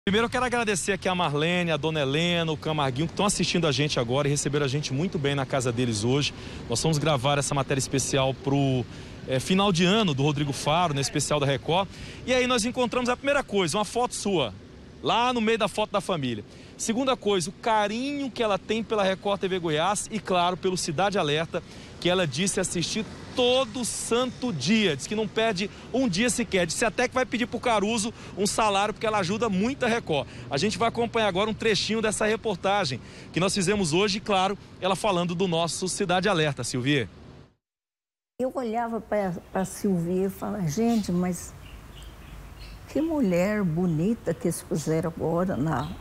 Primeiro eu quero agradecer aqui a Marlene, a Dona Helena, o Camarguinho, que estão assistindo a gente agora e receberam a gente muito bem na casa deles hoje. Nós vamos gravar essa matéria especial pro final de ano do Rodrigo Faro, né, especial da Record. E aí nós encontramos a primeira coisa, uma foto sua, lá no meio da foto da família. Segunda coisa, o carinho que ela tem pela Record TV Goiás e, claro, pelo Cidade Alerta, que ela disse assistir todo santo dia. Diz que não perde um dia sequer. Disse até que vai pedir pro Caruso um salário, porque ela ajuda muito a Record. A gente vai acompanhar agora um trechinho dessa reportagem que nós fizemos hoje e, claro, ela falando do nosso Cidade Alerta, Silvia. Eu olhava para a Silvia e falava, gente, mas que mulher bonita que eles puseram agora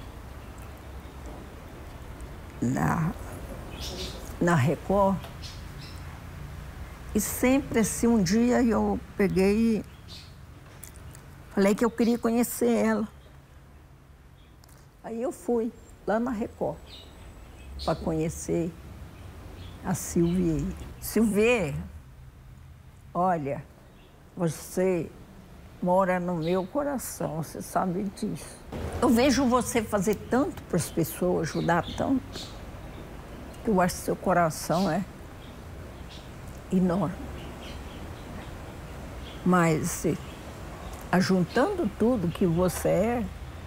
na Record. E sempre assim, um dia eu peguei e falei que eu queria conhecer ela. Aí eu fui lá na Record para conhecer a Silvia. Silvia, olha, você mora no meu coração, você sabe disso. Eu vejo você fazer tanto para as pessoas, ajudar tanto, que eu acho que seu coração é enorme. Mas, ajuntando tudo que você é,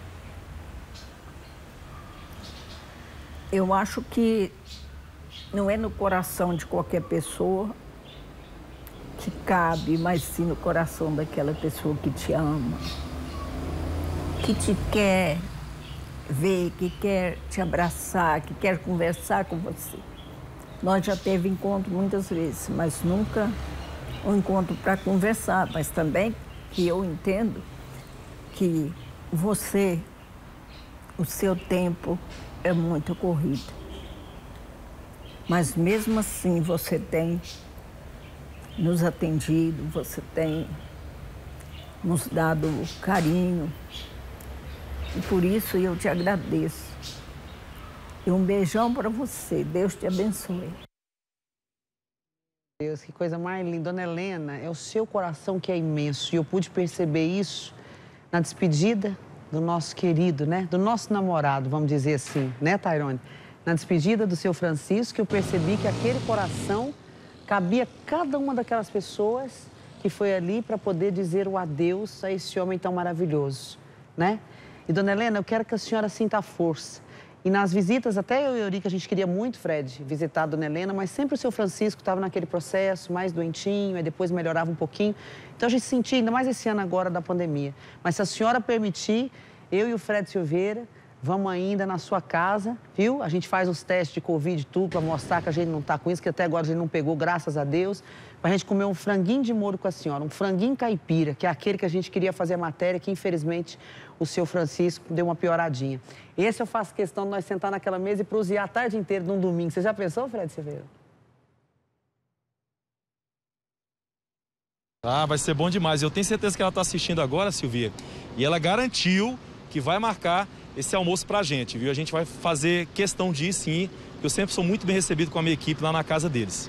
eu acho que não é no coração de qualquer pessoa que cabe, mas sim no coração daquela pessoa que te ama, que te quer ver, que quer te abraçar, que quer conversar com você. Nós já teve encontro muitas vezes, mas nunca um encontro para conversar. Mas também que eu entendo que você, o seu tempo é muito corrido. Mas mesmo assim você tem nos atendido, você tem nos dado carinho. E por isso eu te agradeço. E um beijão para você. Deus te abençoe. Deus, que coisa mais linda. Dona Helena, é o seu coração que é imenso. E eu pude perceber isso na despedida do nosso querido, né? Do nosso namorado, vamos dizer assim, né, Tairone? Na despedida do seu Francisco, eu percebi que aquele coração cabia cada uma daquelas pessoas que foi ali para poder dizer o adeus a esse homem tão maravilhoso, né? E, Dona Helena, eu quero que a senhora sinta a força. E nas visitas, até eu e Eurica, a gente queria muito, Fred, visitar a Dona Helena, mas sempre o seu Francisco estava naquele processo, mais doentinho, aí depois melhorava um pouquinho. Então a gente sentia, ainda mais esse ano agora da pandemia. Mas se a senhora permitir, eu e o Fred Silveira vamos ainda na sua casa, viu? A gente faz os testes de Covid e tudo para mostrar que a gente não está com isso, que até agora a gente não pegou, graças a Deus. Para a gente comer um franguinho de molho com a senhora, um franguinho caipira, que é aquele que a gente queria fazer a matéria, que infelizmente o seu Francisco deu uma pioradinha. Esse eu faço questão de nós sentar naquela mesa e prosear a tarde inteira num domingo. Você já pensou, Fred Silveira? Ah, vai ser bom demais. Eu tenho certeza que ela está assistindo agora, Silvia, e ela garantiu que vai marcar esse almoço pra gente, viu? A gente vai fazer questão de ir, sim. Eu sempre sou muito bem recebido com a minha equipe lá na casa deles.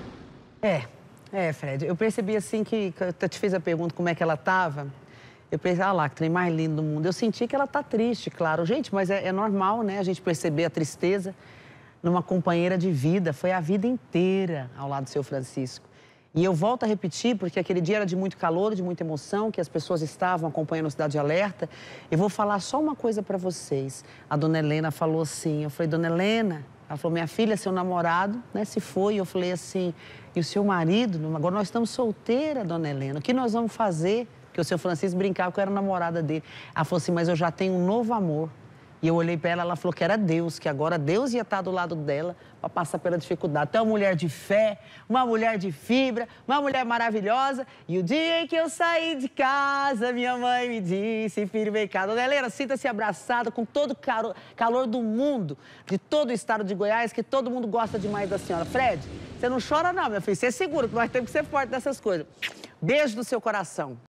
Fred, eu percebi assim que eu te fiz a pergunta como é que ela estava. Eu pensei, ah lá, que trem mais lindo do mundo. Eu senti que ela tá triste, claro. Gente, mas é normal, né? A gente perceber a tristeza numa companheira de vida. Foi a vida inteira ao lado do seu Francisco. E eu volto a repetir, porque aquele dia era de muito calor, de muita emoção, que as pessoas estavam acompanhando o Cidade Alerta. Eu vou falar só uma coisa para vocês. A Dona Helena falou assim, eu falei, Dona Helena, ela falou, minha filha, seu namorado, né, se foi. Eu falei assim, e o seu marido? Agora nós estamos solteiras, Dona Helena, o que nós vamos fazer? Porque o seu Francisco brincava que eu era namorada dele. Ela falou assim, mas eu já tenho um novo amor. E eu olhei para ela, ela falou que era Deus, que agora Deus ia estar do lado dela para passar pela dificuldade. Então, uma mulher de fé, uma mulher de fibra, uma mulher maravilhosa. E o dia em que eu saí de casa, minha mãe me disse, filho, vem cá. Dona Helena, sinta-se abraçada com todo o calor do mundo, de todo o estado de Goiás, que todo mundo gosta demais da senhora. Fred, você não chora não, minha filha, você é seguro, que nós temos que ser forte nessas coisas. Beijo do seu coração.